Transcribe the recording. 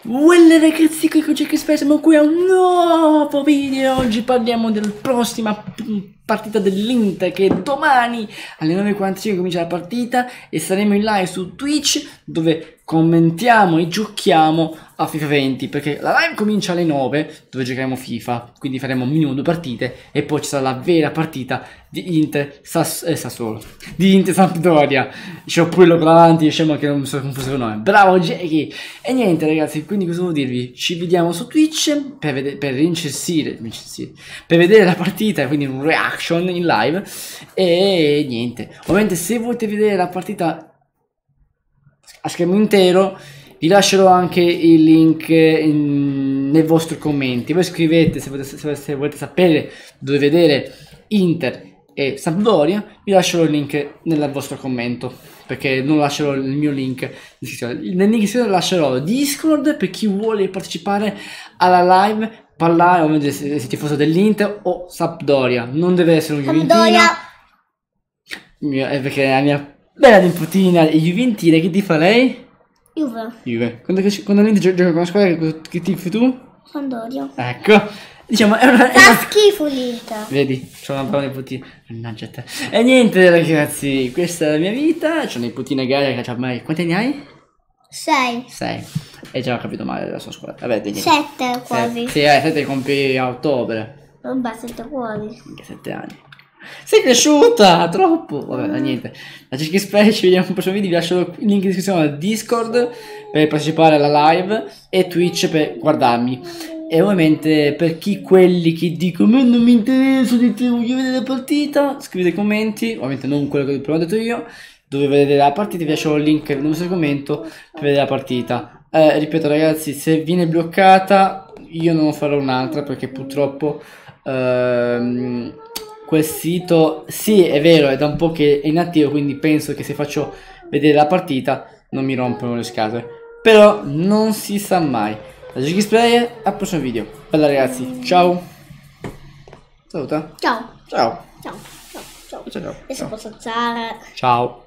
Well ragazzi, qui con Jack Space, siamo qui a un nuovo video. Oggi parliamo della prossima partita dell'Inter, che domani alle 9:45 comincia la partita e saremo in live su Twitch dove commentiamo e giochiamo a FIFA 20, perché la live comincia alle 9 dove giocheremo FIFA, quindi faremo minimo 2 partite e poi ci sarà la vera partita di Inter Sassuolo, di Inter Sampdoria. C'ho pure quello davanti, diciamo che non mi sono confuso con nome. Bravo Jackie! E niente ragazzi, quindi cosa devo dirvi? Ci vediamo su Twitch per vedere la partita, quindi un reaction in live. E niente, ovviamente se volete vedere la partita a schermo intero vi lascerò anche il link nei vostri commenti. Voi scrivete se volete sapere dove vedere Inter e Sampdoria, vi lascerò il link nel vostro commento, perché non lascerò il mio link in descrizione. Nel link in descrizione lascerò Discord per chi vuole partecipare alla live, parlare ovviamente se tifoso dell'Inter o Sampdoria. Non deve essere un juventino, perché la mia bella nipotina è juventina. Che tifa lei? Juve. Quando l'Inter gioca con la squadra, che tifi tu? Sampdoria. Ecco. Diciamo, è una schifo l'Inter. Vedi, c'ho una brava nipotina. Mannaggia te. E niente ragazzi, questa è la mia vita. C'ho una nipotina Gaia che c'ha mai... Quanti anni hai? 6. 6. E già ho capito male la sua scuola. Vabbè, 7 quasi. Sì, 7 compie a ottobre. Vabbè, 7 quasi. Anche 7 anni. Sei cresciuta, troppo. Vabbè, niente. Da Cerchi Spray ci vediamo nel prossimo video. Vi lascio il link in descrizione al Discord per partecipare alla live e Twitch per guardarmi. E ovviamente per quelli che dicono non mi interessa, voglio vedere la partita, scrivete i commenti, ovviamente non quello che ho detto io, dove vedete la partita. Vi lascio il link nel vostro commento per vedere la partita. Ripeto ragazzi, se viene bloccata io non farò un'altra, perché purtroppo quel sito, sì è vero, è da un po' che è inattivo, quindi penso che se faccio vedere la partita non mi rompono le scatole, però non si sa mai. Da Gigi Spray, al prossimo video. Bella ragazzi, ciao. Saluta. Ciao. Ciao. Ciao. Ciao. Ciao. Ciao. Adesso posso alzare. Ciao.